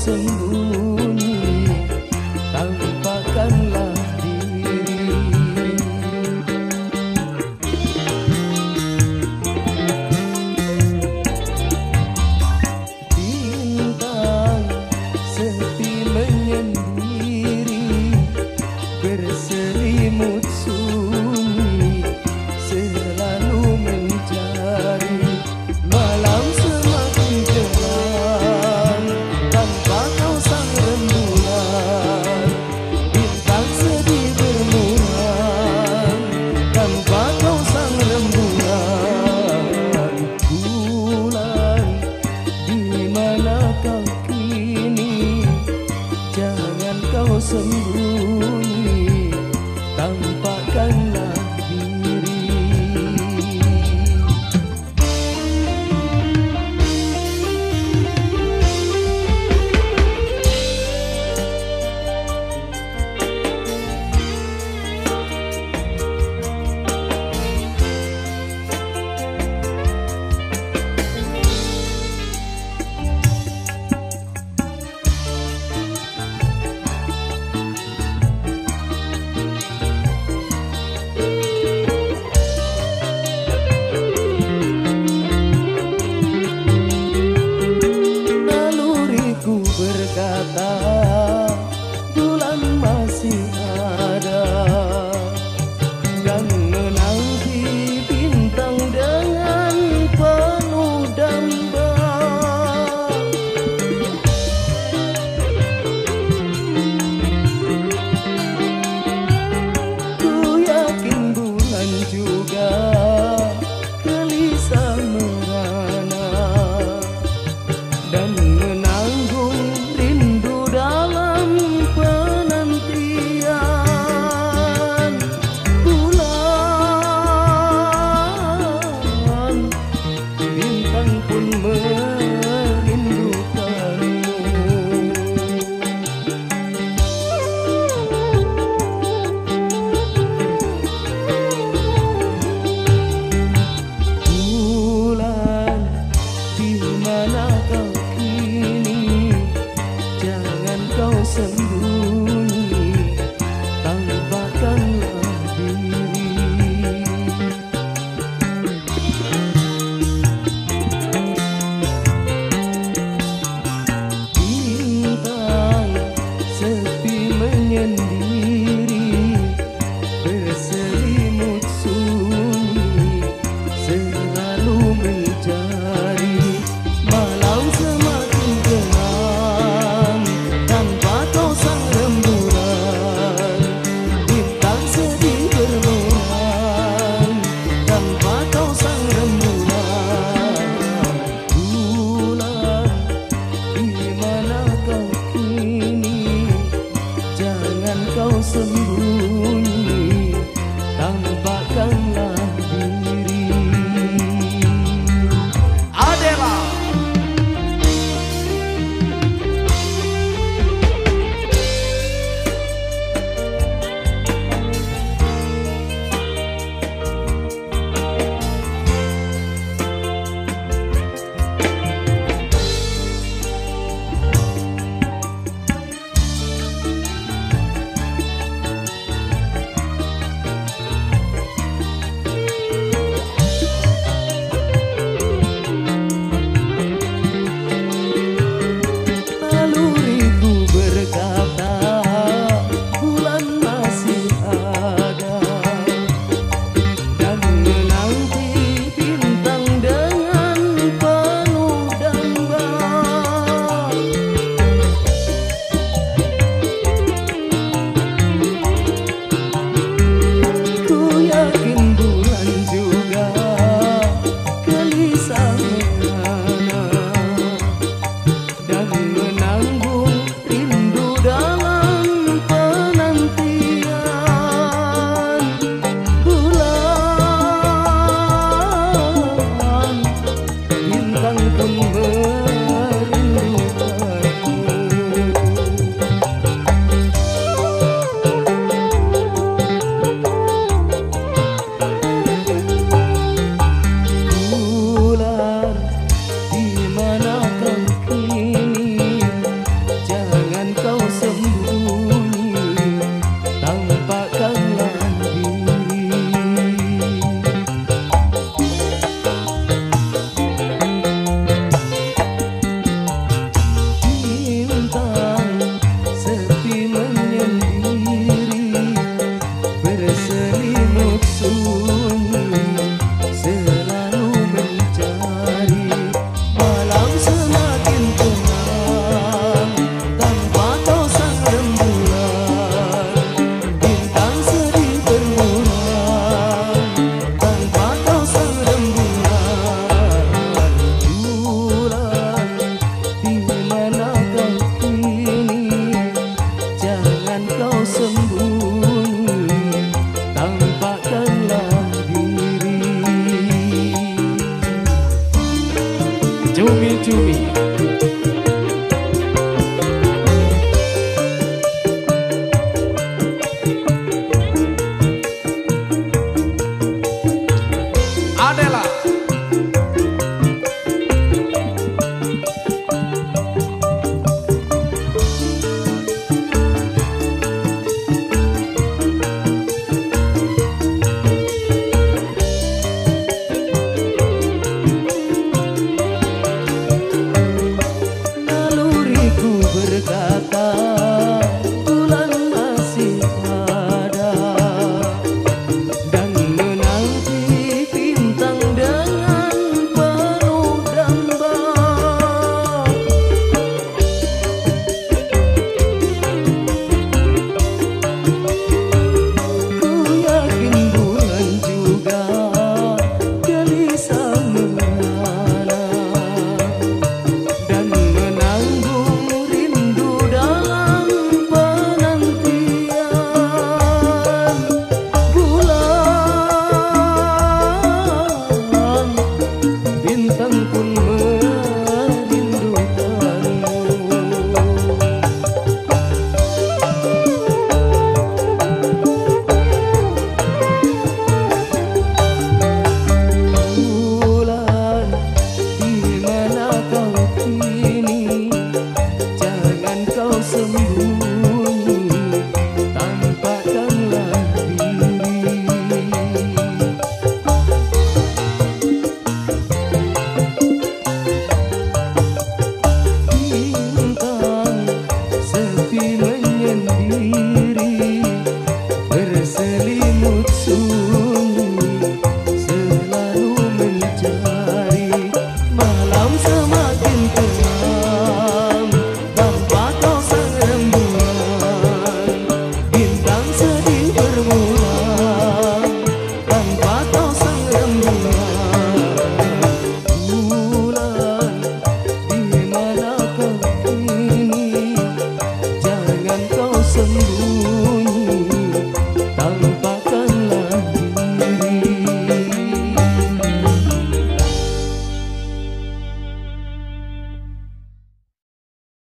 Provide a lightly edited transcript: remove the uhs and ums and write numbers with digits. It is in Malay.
sembunyi, tampakkanlah diri. Bintang sepi menyendiri, berselimut sunyi, selalu mencari. Malam semakin gelap tanpa kau sang rembulan, bintang sedih bermuram tanpa kau sang rembulan. Bulan, di mana kau kini? Jangan kau sembunyi, tampakkanlah diri. Berkata bulan masih ada, dan menanti bintang dengan penuh damba. Ku yakin bulan juga gelisah merana dan menanggung rindu dalam penantian. Bulan, bintang pun merindukanmu. Bulan, di mana kau kini? Jangan kau sembunyi, tampakkanlah diri. Bintang sepi menyendiri, berselimut sunyi, selalu mencari. Malam semakin gelap tanpa kau sang rembulan, bintang sedih bermuram tanpa kau sang rembulan. Bulan, di mana kau kini? Jangan kau sembunyi, tampakkanlah diri. Adela. berkata bulan masih ada dan menanti bintang dengan penuh damba. Ku yakin bulan juga gelisah merana dan menanggung rindu dalam penantian. Bulan, bintang pun merindukanmu. Bulan, di mana kau kini? Jangan kau sembunyi.